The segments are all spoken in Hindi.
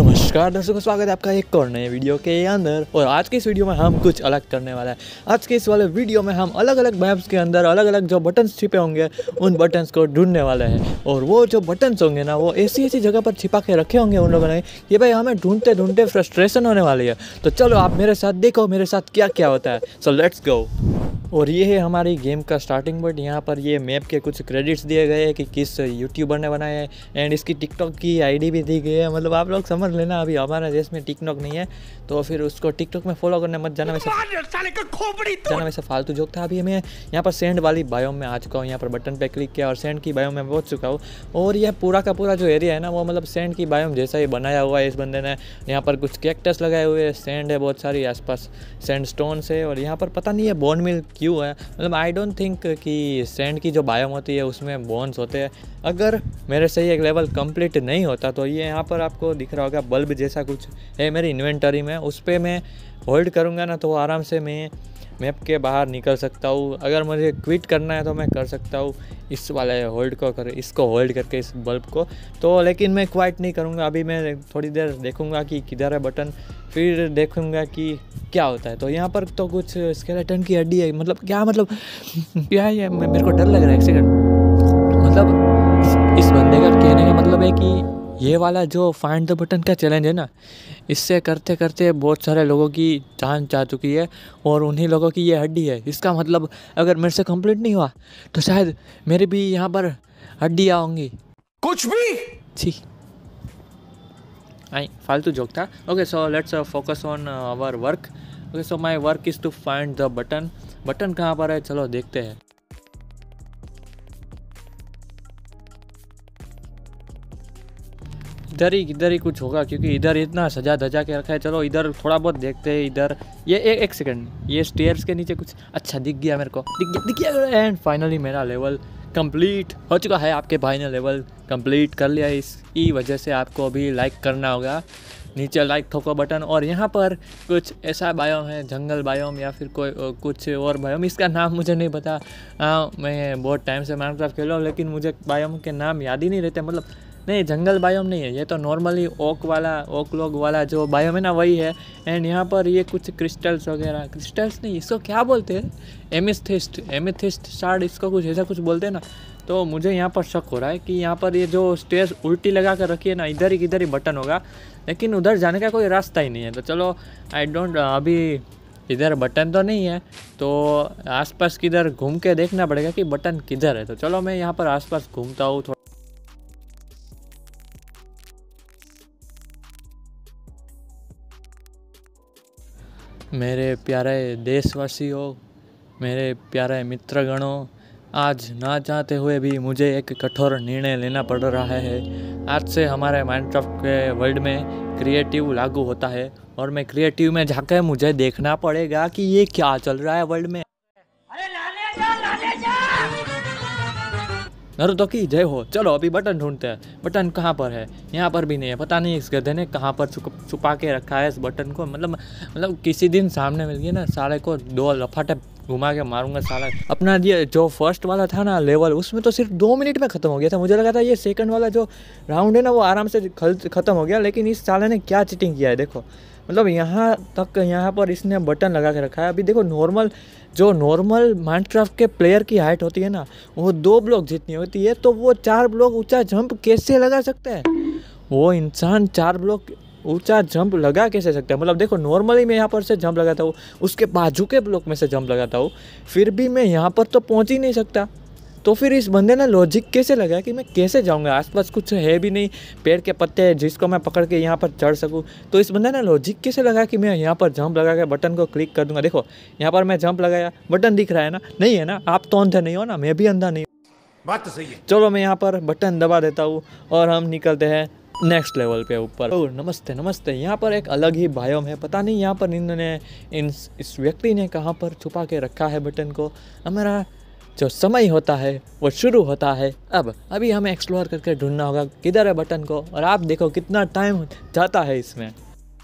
नमस्कार दर्शकों, स्वागत है आपका एक और नए वीडियो के अंदर। और आज के इस वीडियो में हम कुछ अलग करने वाला है। आज के इस वाले वीडियो में हम अलग अलग मैप्स के अंदर अलग अलग जो बटन्स छिपे होंगे उन बटन्स को ढूंढने वाले हैं। और वो जो बटन्स होंगे ना, वो ऐसी जगह पर छिपा के रखे होंगे उन लोगों ने कि भाई हमें ढूंढते ढूंढते फ्रस्ट्रेशन होने वाली है। तो चलो आप मेरे साथ देखो मेरे साथ क्या क्या होता है। So let's go. और ये है हमारी गेम का स्टार्टिंग पॉइंट। यहाँ पर ये मैप के कुछ क्रेडिट्स दिए गए हैं कि किस यूट्यूबर ने बनाया है, एंड इसकी टिकटॉक की आईडी भी दी गई है। मतलब आप लोग समझ लेना, अभी हमारे देश में टिकटॉक नहीं है तो फिर उसको टिकटॉक में फॉलो करने मत जाना। वैसे फालतू जोक था। अभी मैं यहाँ पर सेंड वाली बायोम में आ चुका हूँ। यहाँ पर बटन पे क्लिक किया और सेंड की बायोम में पहुँच चुका हूँ। और यह पूरा का पूरा जो एरिया है ना, वो मतलब सेंड की बायोम जैसा ही बनाया हुआ है इस बंदे ने। यहाँ पर कुछ कैक्टस लगाए हुए हैं, सेंड है बहुत सारी आसपास, सेंड स्टोन्स है। और यहाँ पर पता नहीं है बोन मिल क्यों है। मतलब आई डोंट थिंक कि सैंड की जो बायोम होती है उसमें बोन्स होते हैं। अगर मेरे से ये एक लेवल कंप्लीट नहीं होता तो ये यहाँ पर आपको दिख रहा होगा बल्ब जैसा कुछ है मेरी इन्वेंटरी में। उस पर मैं होल्ड करूँगा ना तो आराम से मैं मैप के बाहर निकल सकता हूँ। अगर मुझे क्विट करना है तो मैं कर सकता हूँ इस वाले होल्ड को इसको होल्ड करके इस बल्ब को। तो लेकिन मैं क्वाइट नहीं करूँगा। अभी मैं थोड़ी देर देखूँगा कि किधर है बटन, फिर देखूँगा कि क्या होता है। तो यहाँ पर तो कुछ स्केलेटन की हड्डी है। मतलब क्या है ये? मेरे को डर लग रहा है। एक सेकंड। मतलब इस बंदे का कहने का मतलब है कि ये वाला जो फाइंड द बटन का चैलेंज है ना, इससे करते करते बहुत सारे लोगों की जान जा चुकी है और उन्हीं लोगों की ये हड्डी है। इसका मतलब अगर मेरे से कंप्लीट नहीं हुआ तो शायद मेरे भी यहाँ पर हड्डियाँ होंगी। कुछ भी छी, आई फालतू जोक था। Okay, so let's focus on our work. Okay, so my work is to find the button. Button कहाँ पर है चलो देखते हैं। इधर ही कुछ होगा क्योंकि इधर इतना सजा धजा के रखा है। चलो इधर थोड़ा बहुत देखते हैं। इधर ये एक सेकंड, ये स्टेयर्स के नीचे कुछ अच्छा दिख गया मेरे को, दिख गया। एंड फाइनली मेरा लेवल कंप्लीट हो चुका है। आपके भाई ने लेवल कंप्लीट कर लिया। इसकी वजह से आपको अभी लाइक करना होगा, नीचे लाइक ठोको बटन। और यहाँ पर कुछ ऐसा बायोम है, जंगल बायोम या फिर कोई कुछ और बायोम, इसका नाम मुझे नहीं पता। मैं बहुत टाइम से माइनक्राफ्ट खेल रहा हूँ लेकिन मुझे बायोम के नाम याद ही नहीं रहते। मतलब नहीं, जंगल बायोम नहीं है ये तो, नॉर्मली ओक लॉग वाला जो बायोम है ना वही है। एंड यहाँ पर ये कुछ क्रिस्टल्स वगैरह, क्रिस्टल्स नहीं, इसको क्या बोलते हैं, एमेथिस्ट शार्ड, इसको कुछ ऐसा कुछ बोलते हैं ना। तो मुझे यहाँ पर शक हो रहा है कि यहाँ पर ये जो स्टेयर्स उल्टी लगा कर रखी है ना, इधर ही बटन होगा, लेकिन उधर जाने का कोई रास्ता ही नहीं है। तो चलो अभी इधर बटन तो नहीं है तो आसपास किधर घूम के देखना पड़ेगा कि बटन किधर है। तो चलो मैं यहाँ पर आसपास घूमता हूँ थोड़ा। मेरे प्यारे देशवासियों, मेरे प्यारे मित्रगणों, आज ना चाहते हुए भी मुझे एक कठोर निर्णय लेना पड़ रहा है। आज से हमारे माइनक्राफ्ट के वर्ल्ड में क्रिएटिव लागू होता है और मैं क्रिएटिव में जाकर मुझे देखना पड़ेगा कि ये क्या चल रहा है वर्ल्ड में। नारुतो की जय हो। चलो अभी बटन ढूंढते हैं। बटन कहाँ पर है? यहाँ पर भी नहीं है। पता नहीं इस गधे ने कहाँ पर छुपा के रखा है इस बटन को। मतलब किसी दिन सामने मिल गया ना, साले को 2 लफाटे घुमा के मारूंगा साला। अपना ये जो फर्स्ट वाला था ना लेवल, उसमें तो सिर्फ 2 मिनट में ख़त्म हो गया था। मुझे लगा था ये सेकंड वाला जो राउंड है ना वो आराम से ख़त्म हो गया, लेकिन इस साले ने क्या चीटिंग किया है देखो। मतलब यहाँ पर इसने बटन लगा के रखा है। अभी देखो नॉर्मल माइनक्राफ्ट के प्लेयर की हाइट होती है ना, वो 2 ब्लॉक जितनी होती है, तो वो 4 ब्लॉक ऊंचा जंप कैसे लगा सकता है? वो इंसान 4 ब्लॉक ऊंचा जंप लगा कैसे सकता है? मतलब देखो नॉर्मली मैं यहाँ पर से जंप लगाता हूँ, उसके बाजू के ब्लॉक में से जंप लगाता हूँ, फिर भी मैं यहाँ पर तो पहुँच ही नहीं सकता। तो फिर इस बंदे ने लॉजिक कैसे लगाया कि मैं कैसे जाऊंगा? आसपास कुछ है भी नहीं, पेड़ के पत्ते जिसको मैं पकड़ के यहाँ पर चढ़ सकूँ। तो इस बंदे ने लॉजिक कैसे लगाया कि मैं यहाँ पर जंप लगा के बटन को क्लिक कर दूंगा। देखो यहाँ पर मैं जंप लगाया, बटन दिख रहा है ना? नहीं है ना? आप तो अंधे नहीं हो ना, मैं भी अंधा नहीं हूँ। बात तो सही है। चलो मैं यहाँ पर बटन दबा देता हूँ और हम निकलते हैं नेक्स्ट लेवल पे ऊपर। ओह नमस्ते। यहाँ पर एक अलग ही बायोम है। पता नहीं यहाँ पर इन्होंने इस व्यक्ति ने कहाँ पर छुपा के रखा है बटन को। हमारा जो समय होता है वो शुरू होता है अब। अभी हमें एक्सप्लोर करके ढूंढना होगा किधर है बटन को। और आप देखो कितना टाइम जाता है इसमें।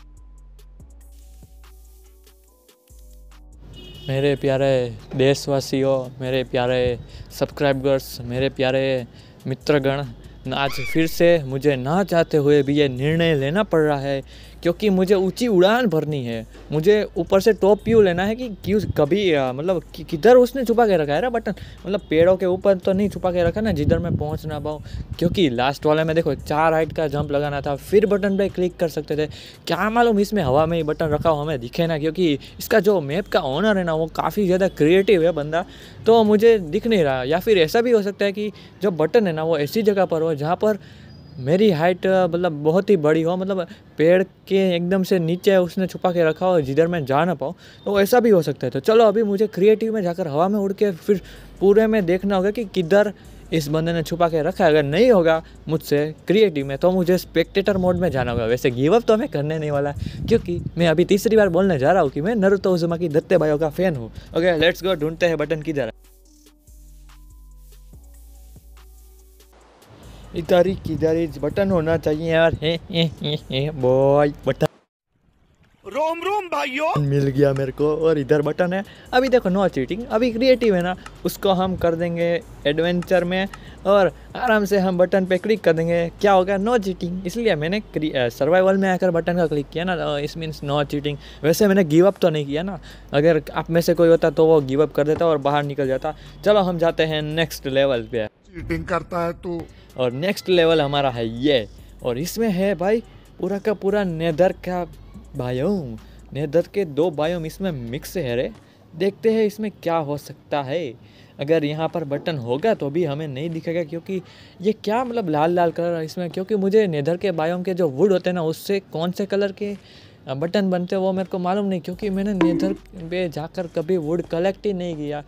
मेरे प्यारे देशवासियों, मेरे प्यारे सब्सक्राइबर्स, मेरे प्यारे मित्रगण, आज फिर से मुझे ना चाहते हुए भी ये निर्णय लेना पड़ रहा है, क्योंकि मुझे ऊंची उड़ान भरनी है। मुझे ऊपर से टॉप व्यू लेना है कि क्यों कभी मतलब किधर उसने छुपा के रखा है ना बटन, मतलब पेड़ों के ऊपर तो नहीं छुपा के रखा ना जिधर मैं पहुंच ना पाऊँ। क्योंकि लास्ट वाले में देखो 4 हाइट का जंप लगाना था, फिर बटन पे क्लिक कर सकते थे। क्या मालूम इसमें हवा में ही बटन रखा हो हमें दिखे ना, क्योंकि इसका जो मैप का ओनर है ना वो काफ़ी ज़्यादा क्रिएटिव है बंदा, तो मुझे दिख नहीं रहा। या फिर ऐसा भी हो सकता है कि जो बटन है ना वो ऐसी जगह पर हो जहाँ पर मेरी हाइट मतलब बहुत ही बड़ी हो, मतलब पेड़ के एकदम से नीचे उसने छुपा के रखा हो जिधर मैं जा ना पाऊँ, तो ऐसा भी हो सकता है। तो चलो अभी मुझे क्रिएटिव में जाकर हवा में उड़ के फिर पूरे में देखना होगा कि किधर इस बंदे ने छुपा के रखा है। अगर नहीं होगा मुझसे क्रिएटिव में तो मुझे स्पेक्टेटर मोड में जाना होगा। वैसे गिव अप तो मैं करने नहीं वाला, क्योंकि मैं अभी तीसरी बार बोलने जा रहा हूँ कि मैं नारुतो उज़ुमाकी दत्ते भाइयों का फ़ैन हूँ। ओके लेट्स गो, ढूंढते हैं बटन किधर है। इधर ही बटन होना चाहिए यार। हे बॉय बटन रोम रोम भाइयों मिल गया मेरे को, और इधर बटन है। अभी देखो नो चीटिंग, अभी क्रिएटिव है ना, उसको हम कर देंगे एडवेंचर में और आराम से हम बटन पे क्लिक कर देंगे। क्या होगा? No cheating. इसलिए मैंने सर्वाइवल में आकर बटन का क्लिक किया ना, तो इस मीन्स नो चीटिंग। वैसे मैंने गिव अप तो नहीं किया ना, अगर आप में से कोई होता तो वो गिव अप कर देता और बाहर निकल जाता। चलो हम जाते हैं नेक्स्ट लेवल पे। चीटिंग करता है तू। और नेक्स्ट लेवल हमारा है ये, और इसमें है भाई पूरा का पूरा नेदर का बायोम। नेदर के 2 बायोम इसमें मिक्स है रे। देखते हैं इसमें क्या हो सकता है। अगर यहाँ पर बटन होगा तो भी हमें नहीं दिखेगा, क्योंकि ये क्या मतलब लाल लाल कलर इसमें, क्योंकि मुझे नेदर के बायोम के जो वुड होते हैं ना उससे कौन से कलर के बटन बनते हैं वो मेरे को मालूम नहीं, क्योंकि मैंने नेदर पे जाकर कभी वुड कलेक्ट ही नहीं किया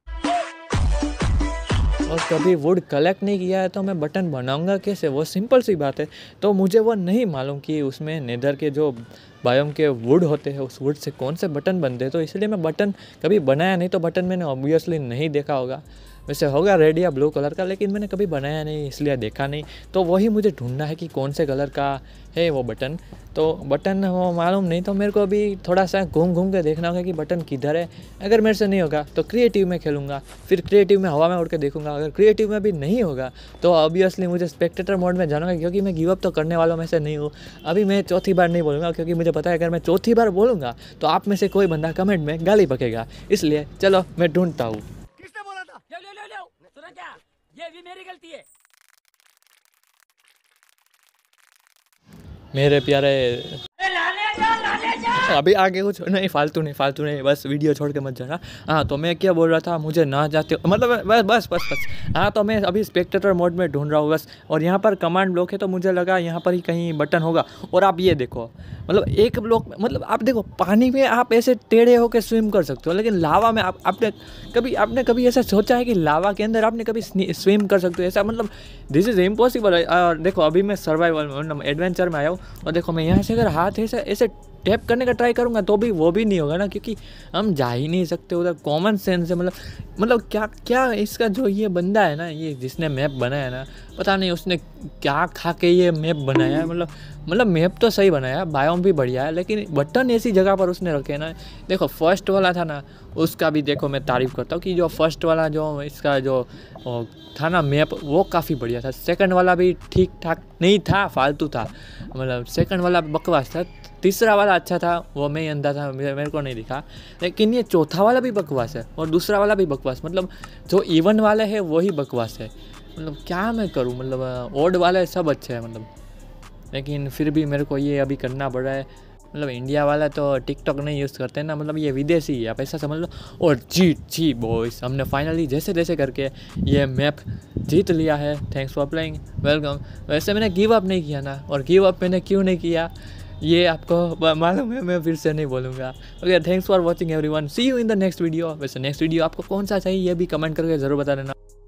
और कभी वुड कलेक्ट नहीं किया है, तो मैं बटन बनाऊंगा कैसे? वो सिंपल सी बात है। तो मुझे वो नहीं मालूम कि उसमें नेदर के जो बायोम के वुड होते हैं उस वुड से कौन से बटन बनते हैं, तो इसलिए मैं बटन कभी बनाया नहीं। तो बटन मैंने ऑब्वियसली नहीं देखा होगा, वैसे होगा रेड या ब्लू कलर का, लेकिन मैंने कभी बनाया नहीं इसलिए देखा नहीं। तो वही मुझे ढूंढना है कि कौन से कलर का है वो बटन। तो बटन वो मालूम नहीं, तो मेरे को अभी थोड़ा सा घूम घूम के देखना होगा कि बटन किधर है। अगर मेरे से नहीं होगा तो क्रिएटिव में खेलूँगा, फिर क्रिएटिव में हवा में उड़ के देखूँगा। अगर क्रिएटिव में भी नहीं होगा तो ऑब्वियसली मुझे स्पेक्टेटर मोड में जाना होगा, क्योंकि मैं गिव अप तो करने वालों में से नहीं हूँ। अभी मैं चौथी बार नहीं बोलूँगा, क्योंकि मुझे पता है अगर मैं चौथी बार बोलूँगा तो आप में से कोई बंदा कमेंट में गाली बकेगा। इसलिए चलो मैं ढूंढता हूँ। किसने बोला था? ले सुना क्या? ये भी मेरी गलती है। मेरे प्यारे अभी आगे कुछ नहीं, फालतू नहीं, बस वीडियो छोड़ के मत जाना। हाँ तो मैं क्या बोल रहा था, मुझे ना जाते मतलब बस हाँ तो मैं अभी स्पेक्टेटर मोड में ढूंढ रहा हूँ बस। और यहाँ पर कमांड ब्लॉक है तो मुझे लगा यहाँ पर ही कहीं बटन होगा। और आप ये देखो, मतलब एक ब्लॉक मतलब आप देखो, पानी में आप ऐसे टेढ़े होकर स्विम कर सकते हो, लेकिन लावा में आपने कभी ऐसा सोचा है कि लावा के अंदर आपने कभी स्विम कर सकते हो? ऐसा मतलब दिस इज़ इम्पॉसिबल है। और देखो अभी मैं सर्वाइवल मतलब एडवेंचर में आया हूँ, और देखो मैं यहाँ से अगर हाथ ऐसे टैप करने का ट्राई करूँगा तो भी वो भी नहीं होगा ना, क्योंकि हम जा ही नहीं सकते उधर। कॉमन सेंस है मतलब क्या इसका जो ये बंदा है ना, ये जिसने मैप बनाया है ना, पता नहीं उसने क्या खा के ये मैप बनाया है। मतलब मैप तो सही बनाया है, बायोम भी बढ़िया है, लेकिन बटन ऐसी जगह पर उसने रखे ना। देखो फर्स्ट वाला था ना, उसका भी देखो मैं तारीफ़ करता हूँ कि जो फर्स्ट वाला जो इसका जो था ना मैप, वो काफ़ी बढ़िया था। सेकंड वाला भी ठीक ठाक नहीं था, फालतू था, मतलब सेकंड वाला बकवास था। तीसरा वाला अच्छा था, वो मैं ही अंधा था, मेरे को नहीं दिखा। लेकिन ये चौथा वाला भी बकवास है और दूसरा वाला भी बकवास, मतलब जो इवन वाले है वही बकवास है। मतलब क्या मैं करूँ, मतलब ओड वाले सब अच्छे हैं मतलब, लेकिन फिर भी मेरे को ये अभी करना पड़ रहा है। मतलब इंडिया वाला तो टिकटॉक नहीं यूज़ करते ना, मतलब ये विदेशी है, आप ऐसा समझ लो। और जी बॉयस, हमने फाइनली जैसे तैसे करके ये मैप जीत लिया है। Thanks for playing, welcome. वैसे मैंने गिव अप नहीं किया ना, और गिव अप मैंने क्यों नहीं किया ये आपको मालूम है, मैं फिर से नहीं बोलूँगा। Okay thanks for watching everyone, see you in the next video. वैसे नेक्स्ट वीडियो आपको कौन सा चाहिए ये भी कमेंट करके ज़रूर बता देना।